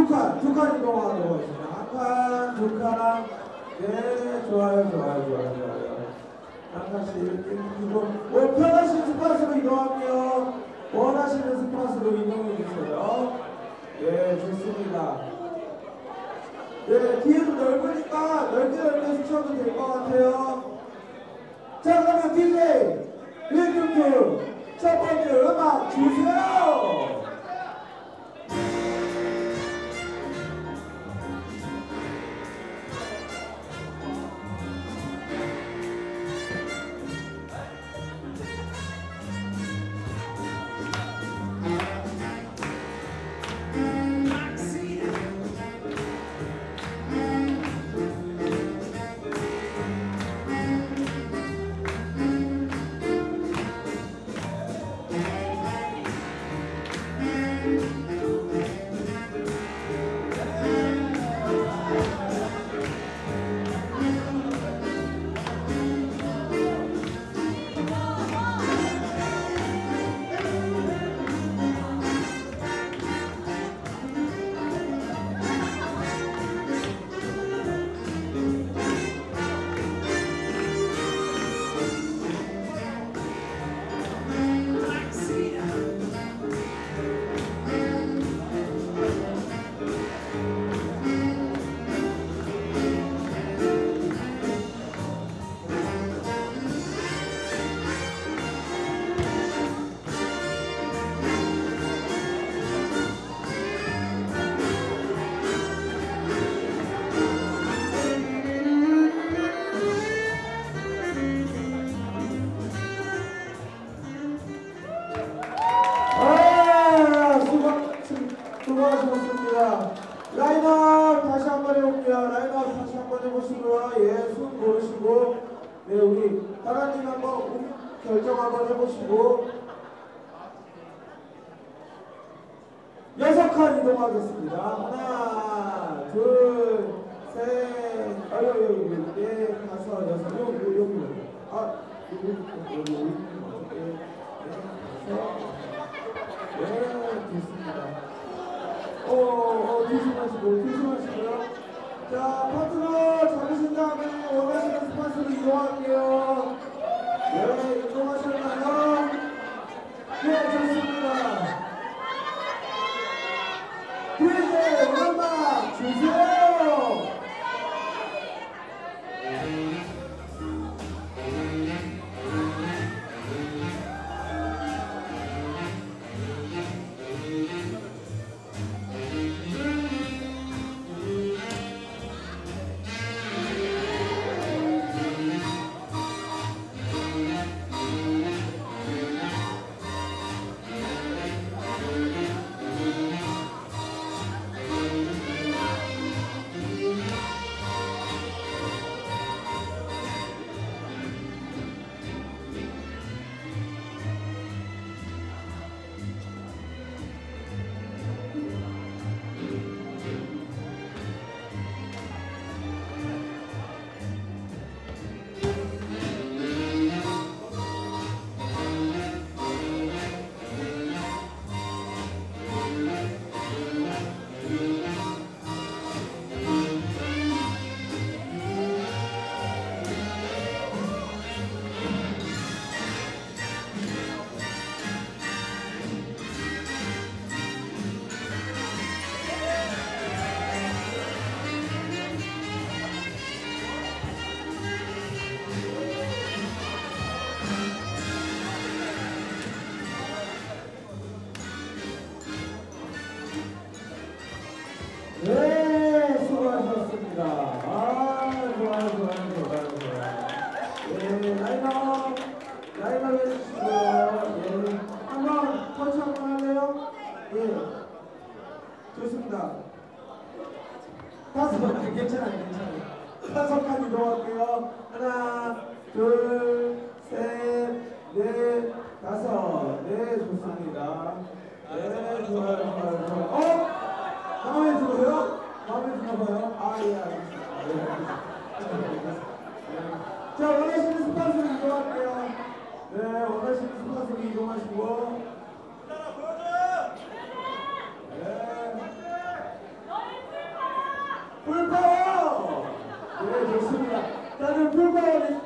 두 칸 이동하도록 하겠습니다. 한 칸, 두 칸. 네, 좋아요. 한 칸씩 이동. 편하신 스팟으로 이동할게요. 원하시는 스팟으로 이동해 주세요. 네, 좋습니다. 네, 뒤에도 넓으니까 넓게 스쳐도 될 것 같아요. 자, 그러면 DJ 1등 첫 번째 음악 주세요. 수고하셨습니다. 라인업 다시 한번 해볼게요. 라인업 다시 한번 해보시고요. 예, 숨 고르시고, 네, 우리 다라님 한번 결정 한번 해보시고, 6칸 이동하겠습니다. 하나, 둘, 셋, 네, 다섯, 여섯, 여기. 네, 됐습니다. 조심하시고요. 자, 파트너 잡으신 다음에 원하시는 스팟으로 이동할게요. 네, 이동하셨나요? 네, 좋습니다. DJ 음악 주세요. 네, 수고하셨습니다. 좋아요. 네, 라인업 해주시고요. 예, 한번 터치 한번 할래요? 예, 좋습니다. 괜찮아요. 5칸 이동할게요. 하나, 둘, 셋, 넷, 다섯. 네, 좋습니다. 네, 좋아요. 마음에 들어요? 마음에 드나봐요? 예, 알겠습니다. 자, 원하시는 스팟으로 이동할게요. 네, 원하시는 스팟으로 이동하시고. 네. 좋습니다. 다들 풀파워